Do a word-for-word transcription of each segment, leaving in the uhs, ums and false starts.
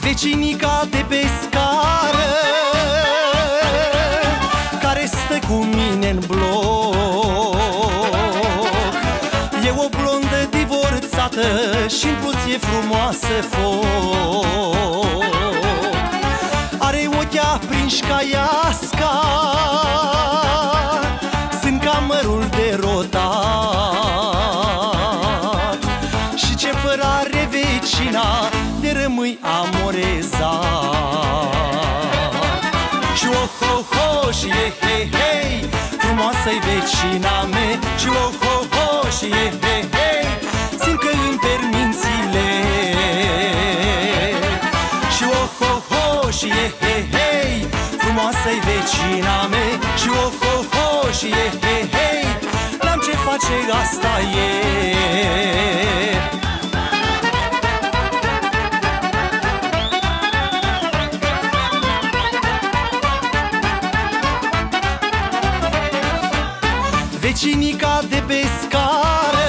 Vecinica de pe scară, care stă cu mine în bloc, e o blondă divorțată și-n plus e frumoasă foc. Are ochii aprinși ca iasca, sunt ca mărul de rotat, și ce păr are vecina, de rămâi amorezat. Și oh, oh, oh, și e hei, hei, frumoasă-i vecina mea. Și oh, oh, oh, și e hei, hei, simt că îmi permințile. Și oh, oh, oh, și e hei, hei, frumoasă-i vecina mea. Și oh, oh, oh, și e hei, hei, n-am ce face, asta e. Vecinica de pe scară,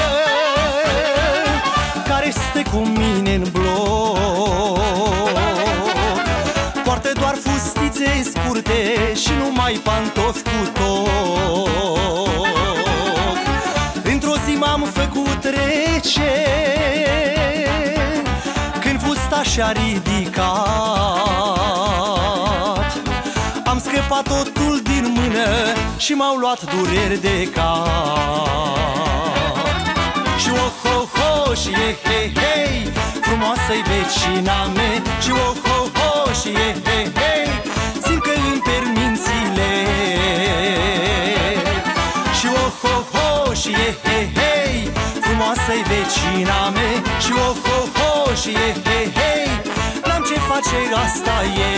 care stă cu mine în bloc, poartă doar fustițe scurte și numai pantofi cu toc. Într-o zi m-am făcut rece, când fusta și-a ridicat, am scăpat totul din mână și m-au luat dureri de cap. Și oh, oh, oh, și e hei, hei, frumoasă-i vecina mea. Și oh, oh, oh, și e hei, hei, simt că îmi permințile. Și oh, oh, oh, și e hei, hei, frumoasă-i vecina mea. Și oh, oh, oh, și e hei, hei, n-am ce face, asta e.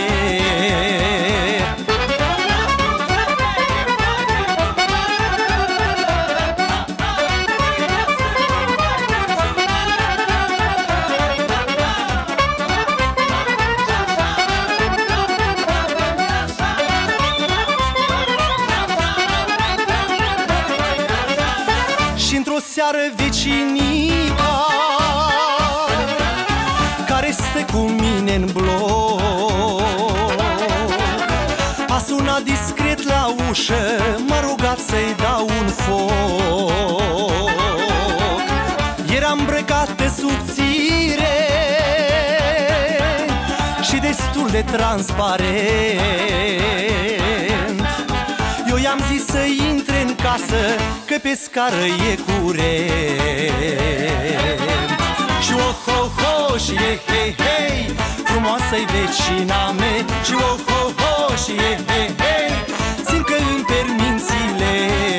Și într-o seară vecinica, care stă cu mine în bloc, a sunat discret la ușă, m-a rugat să-i dau un foc. Era îmbrăcată subțire și destul de transparent. Eu i-am zis să intre în casă, că pe scară e curent. Și oh, oh, oh, și e hei, hei, frumoasă-i vecina mea. Și oh, oh, oh, și e hei, hei, simt că îmi permințile.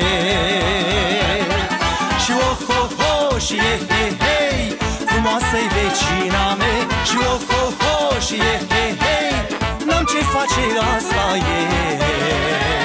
Și oh, oh, oh, și e hei, hei, frumoasă-i vecina mea. Și oh, oh, oh, și e hei, hei, n-am ce face, asta e.